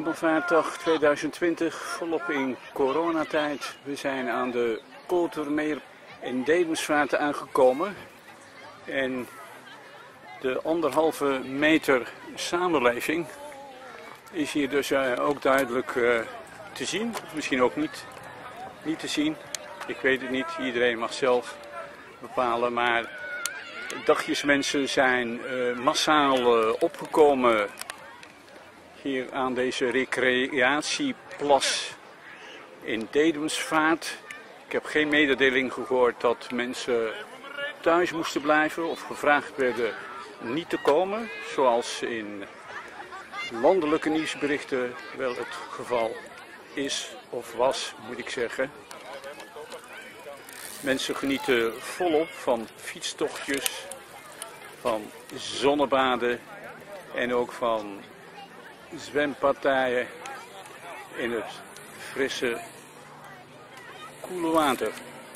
Hemelvaartdag 2020, volop in coronatijd. We zijn aan de Kotermeer in Dedemsvaart aangekomen. En de 1,5 meter samenleving is hier dus ook duidelijk te zien. Of misschien ook niet te zien. Ik weet het niet, iedereen mag zelf bepalen. Maar dagjesmensen zijn massaal opgekomen hier aan deze recreatieplas in Dedemsvaart. Ik heb geen mededeling gehoord dat mensen thuis moesten blijven of gevraagd werden niet te komen, zoals in landelijke nieuwsberichten wel het geval is of was, moet ik zeggen. Mensen genieten volop van fietstochtjes, van zonnebaden en ook van zwempartijen in het frisse, koele water.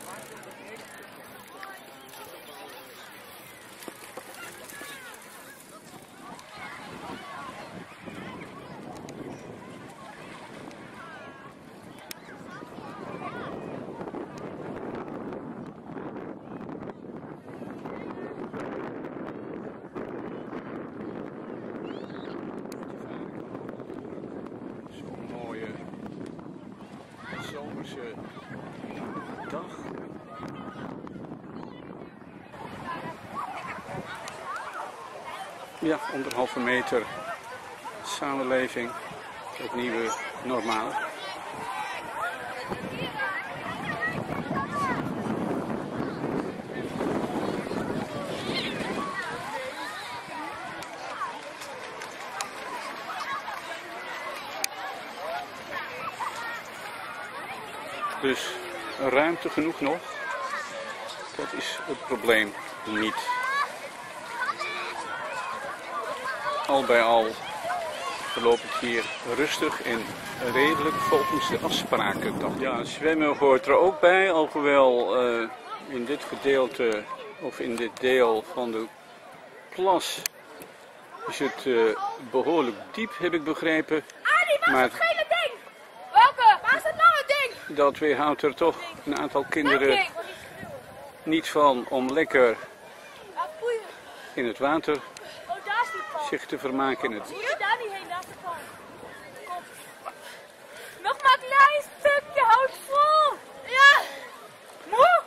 Zomerse dag. Ja, 1,5 meter samenleving, het nieuwe normaal. Dus ruimte genoeg nog, dat is het probleem niet. Al bij al verloopt het hier rustig en redelijk volgens de afspraken. Ja, zwemmen hoort er ook bij, alhoewel in dit gedeelte of in dit deel van de plas is het behoorlijk diep, heb ik begrepen. Maar het gele ding! Welke? Waar is het lange ding? Dat weerhoudt er toch een aantal kinderen niet van om lekker in het water zich te vermaken. Moet je daar niet heen, daar is de pan. Kom. Nog maar een klein stukje, houd vol! Ja! Moe!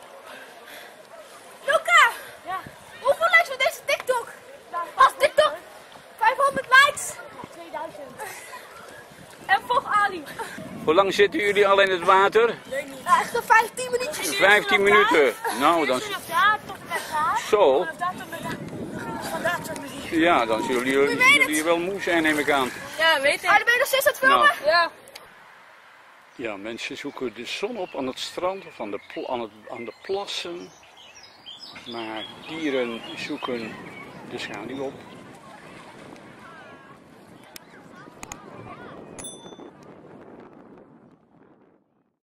Luca! Ja? Hoeveel likes voor deze TikTok? Als TikTok 500 likes! 2000. En volg Ali. Hoe lang zitten jullie al in het water? Weet niet. Ja, echt al 15 minuutjes. 15 minuten. Nou, dan... Zo? Ja, dan zullen jullie wel moe zijn, neem ik aan. Ja, weet ik. Ah, ben je nog steeds aan het filmen? Nou. Ja. Ja, mensen zoeken de zon op aan het strand of aan de plassen. Maar dieren zoeken de schaduw op.